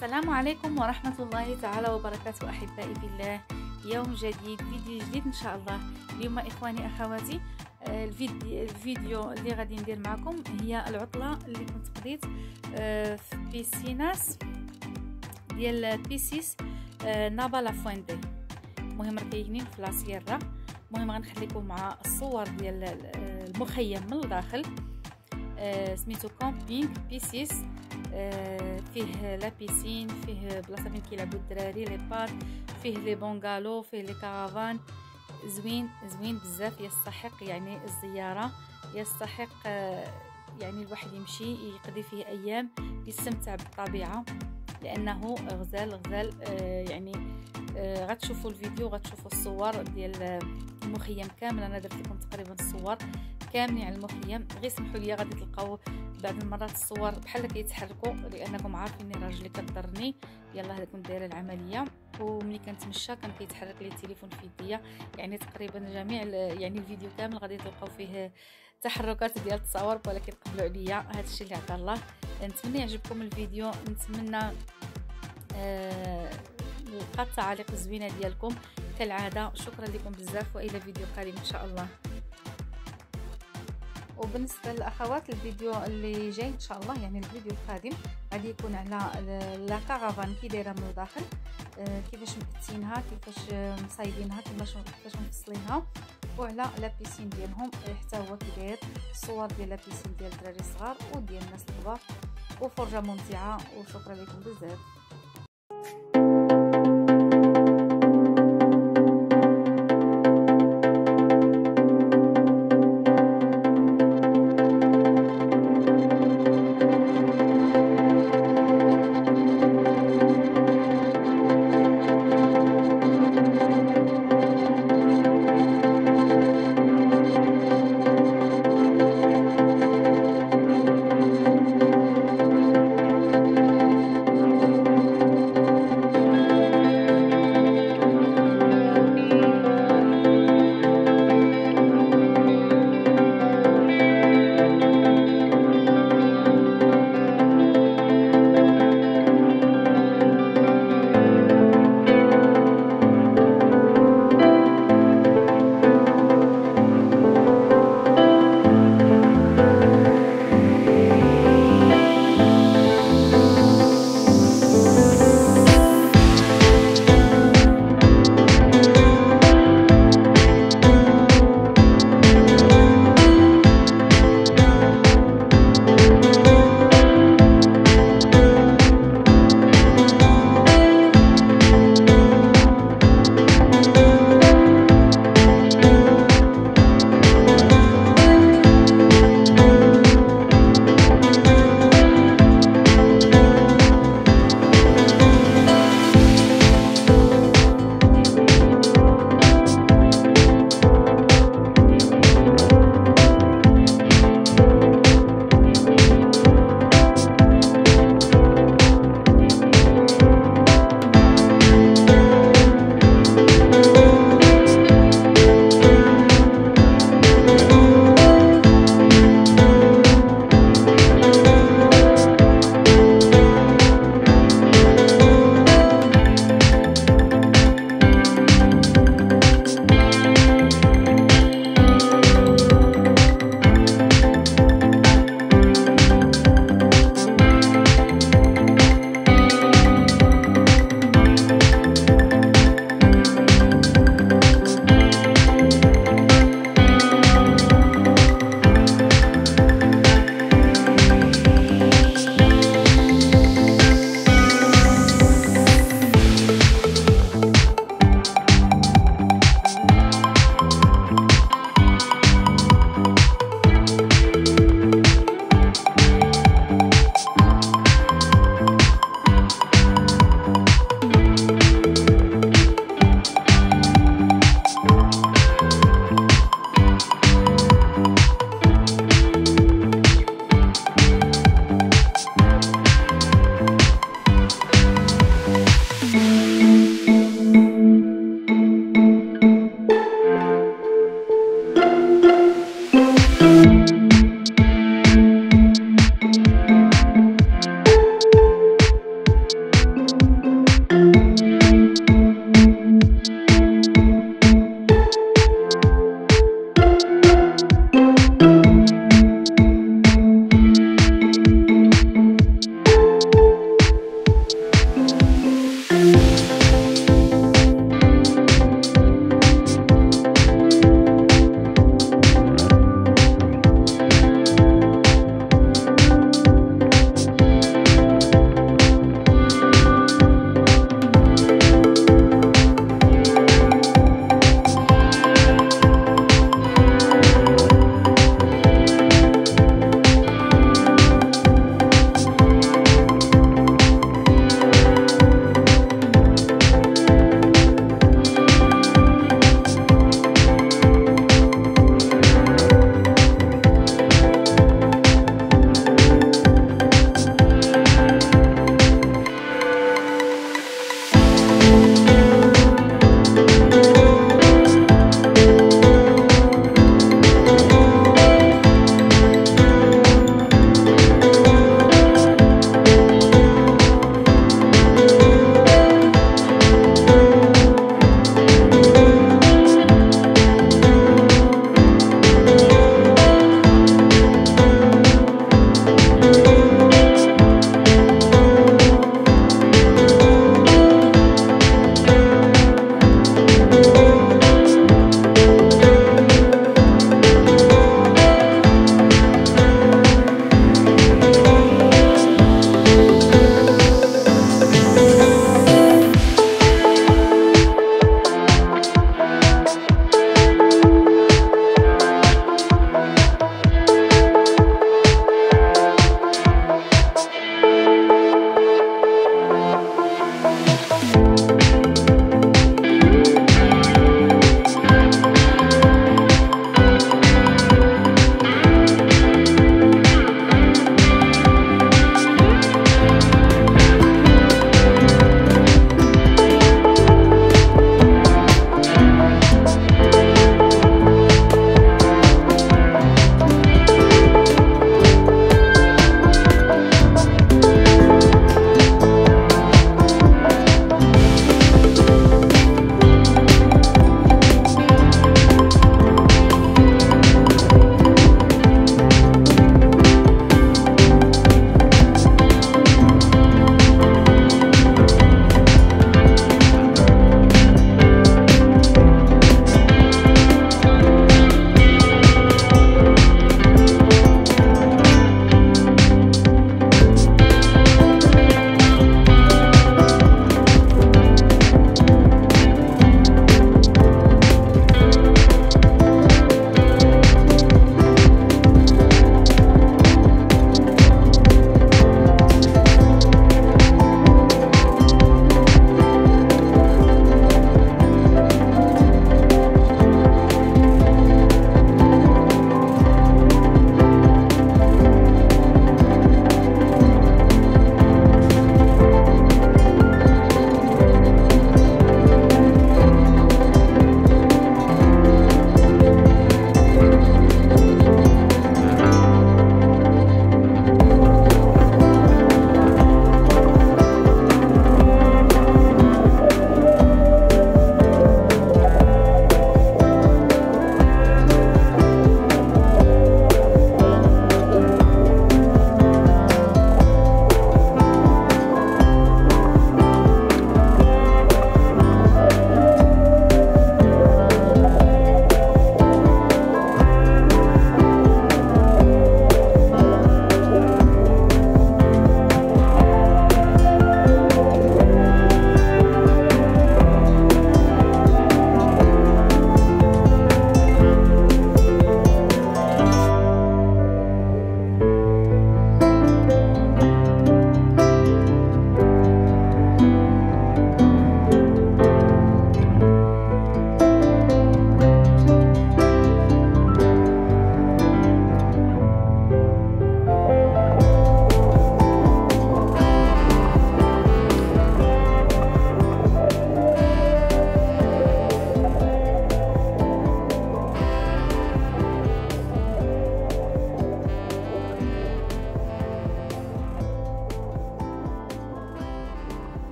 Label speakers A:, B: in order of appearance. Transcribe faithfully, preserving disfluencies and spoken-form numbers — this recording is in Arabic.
A: السلام عليكم ورحمة الله تعالى وبركاته أحبائي بالله. يوم جديد، فيديو جديد إن شاء الله. اليوم إخواني أخواتي الفيديو, الفيديو اللي غادي ندير معكم هي العطلة اللي كنت قضيت في بيسيناس ديال بيسيس نافا لافويندي. المهم راه كاينين في لاسيرا. المهم غنخليكم مع الصور ديال المخيم من الداخل. سميتو كامبينغ بيسيس. فيه لا بيسين، فيه بلاصه فين كيلعبوا الدراري، لي بارك، فيه لي بونغالو، فيه لي كارافان. زوين زوين بزاف، يستحق يعني الزياره، يستحق يعني الواحد يمشي يقضي فيه ايام يستمتع بالطبيعه، لانه غزال غزال. يعني غتشوفوا الفيديو، غتشوفوا الصور ديال المخيم كامل. انا درت لكم تقريبا الصور كاملين على المخيم. غير سمحوا لي، غادي تلقاو بعض المرات الصور بحال كيتحركوا، لانكم عارفين راجلي كضرني. يلا كنت دايره العمليه، وملي كنتمشى كان كيتحرك لي التليفون في يديا. يعني تقريبا جميع يعني الفيديو كامل غادي تلقاو فيه تحركات ديال التصاور، ولكن قبلوا عليا. هذا الشيء اللي عطا الله. نتمنى يعجبكم الفيديو، نتمنى آه نلقى التعاليق الزوينه ديالكم كالعاده. شكرا لكم بزاف، والى فيديو قادم ان شاء الله. وبالنسبه للاخوات، الفيديو اللي جاي ان شاء الله، يعني الفيديو القادم غادي يكون على لا كارافان كي دايره من الداخل، كيفاش مكتينها، كيفاش مصايبينها، كيفاش كيفاش مفصلينها، وعلى لا بيسين ديالهم حتى هو كي داير. الصور ديال لا بيسين ديال الدراري الصغار وديال الناس الكبار، وفرجه ممتعه. وشكرا لكم بزاف.